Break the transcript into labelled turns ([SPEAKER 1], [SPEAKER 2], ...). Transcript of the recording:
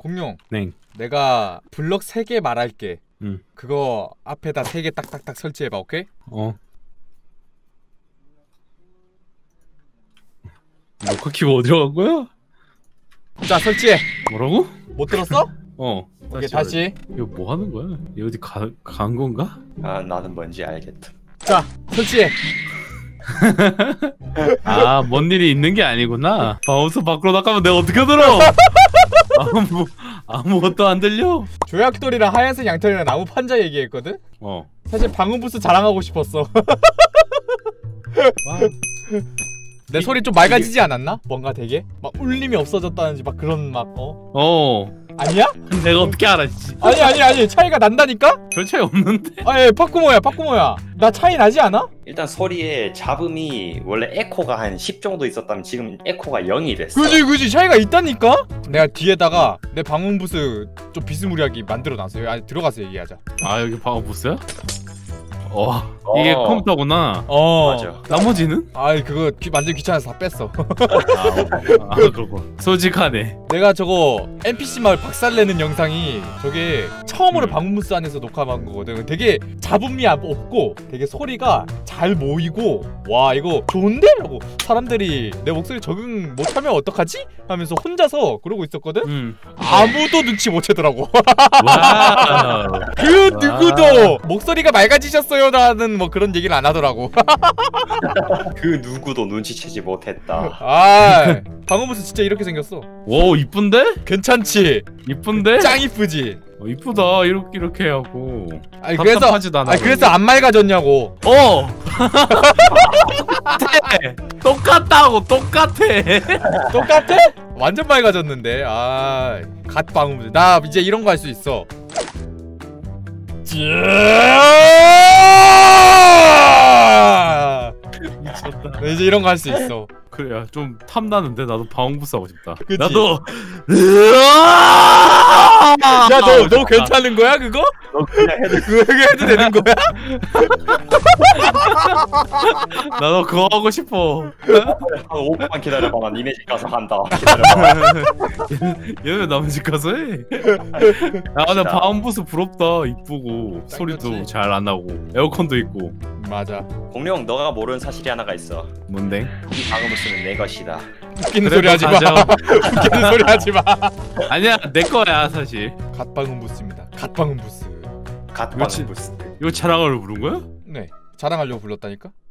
[SPEAKER 1] 공룡.
[SPEAKER 2] 네.
[SPEAKER 1] 내가 블럭 3개 말할게. 그거 앞에다 3개 딱딱딱 설치해봐. 오케이?
[SPEAKER 2] 녹화 키고 어디로 간 거야?
[SPEAKER 1] 자 설치해.
[SPEAKER 2] 뭐라고?
[SPEAKER 1] 못 들었어?
[SPEAKER 2] 오케이
[SPEAKER 1] 다시.
[SPEAKER 2] 이거 뭐 하는 거야? 얘 어디 간 건가?
[SPEAKER 3] 아 나는 뭔지 알겠다.
[SPEAKER 1] 자 설치해.
[SPEAKER 2] 아, 뭔 일이 있는 게 아니구나. 방음수 밖으로 나가면 내가 어떻게 들어? 아무것도 안 들려?
[SPEAKER 1] 조약돌이랑 하얀색 양털이랑 나무 판자 얘기했거든? 사실 방음부스 자랑하고 싶었어. 내 소리 좀 맑아지지 않았나? 뭔가 되게? 막 울림이 없어졌다는지 막 그런 막 아니야?
[SPEAKER 2] 내가 어떻게 알았지?
[SPEAKER 1] 아니 차이가 난다니까?
[SPEAKER 2] 별 차이 없는데?
[SPEAKER 1] 아예 파쿠모야 나 차이 나지 않아?
[SPEAKER 3] 일단 소리에 잡음이 원래 에코가 한 10 정도 있었다면 지금 에코가 0이 됐어.
[SPEAKER 1] 그지 차이가 있다니까? 내가 뒤에다가 내 방음부스 좀 비스무리하게 만들어놨어요. 아니 들어가서 얘기하자.
[SPEAKER 2] 아 여기 방음부스야? 이게 컴퓨터구나.
[SPEAKER 3] 맞아.
[SPEAKER 2] 나머지는?
[SPEAKER 1] 아이 그거 완전 귀찮아서 다 뺐어.
[SPEAKER 2] 그러고 솔직하네.
[SPEAKER 1] 내가 저거 NPC 마을 박살내는 영상이 저게 처음으로 방음부스 안에서 녹화한 거거든. 되게 잡음이 없고 되게 소리가 잘 모이고 와 이거 좋은데? 라고 사람들이 내 목소리 적응 못하면 어떡하지? 하면서 혼자서 그러고 있었거든? 아무도 눈치 못 채더라고. 그 누구도 목소리가 맑아지셨어요 라는 뭐 그런 얘기를 안 하더라고.
[SPEAKER 3] 그 누구도 눈치채지 못했다.
[SPEAKER 1] 아 방음부스 진짜 이렇게 생겼어.
[SPEAKER 2] 오 이쁜데?
[SPEAKER 1] 괜찮지?
[SPEAKER 2] 이쁜데?
[SPEAKER 1] 짱 이쁘지?
[SPEAKER 2] 이쁘다 이렇게 하고.
[SPEAKER 1] 아니
[SPEAKER 2] 그래서
[SPEAKER 1] 안 맑아졌냐고.
[SPEAKER 2] 똑같다고. 똑같아.
[SPEAKER 1] 완전 맑아졌는데. 갓 방음부스. 나 이제 이런 거 할 수 있어.
[SPEAKER 2] 미쳤다.
[SPEAKER 1] 이제 이런 거 할 수 있어.
[SPEAKER 2] 그래, 좀 탐나는데 나도 방음부스 하고 싶다.
[SPEAKER 1] 그치?
[SPEAKER 2] 나도.
[SPEAKER 1] 야, 너 괜찮은 거야 그거?
[SPEAKER 3] 너 그냥 해도
[SPEAKER 1] 그거 해도 되는 거야?
[SPEAKER 2] 나도 그거 하고 싶어.
[SPEAKER 3] 한 5분만 기다려봐. 난 니네 집 가서 한다. 기다려봐.
[SPEAKER 2] 얘는 남의 집 가서 해. 야, 근데 방음부스 부럽다. 이쁘고 소리도 잘 안 나고 에어컨도 있고.
[SPEAKER 1] 맞아.
[SPEAKER 3] 공룡 너가 모르는 사실이 하나가 있어.
[SPEAKER 2] 뭔데?
[SPEAKER 3] 이 방음부스는 내 것이다.
[SPEAKER 1] 웃기는 소리 하지 마. 웃기는 소리 하지 마.
[SPEAKER 2] 아니야, 내 거야 사실.
[SPEAKER 1] 갓 방음부스입니다. 갓 방음부스.
[SPEAKER 3] 갓 방음부스.
[SPEAKER 2] 이거 자랑하러 부른 거야?
[SPEAKER 1] 네. 자랑하려고 불렀다니까?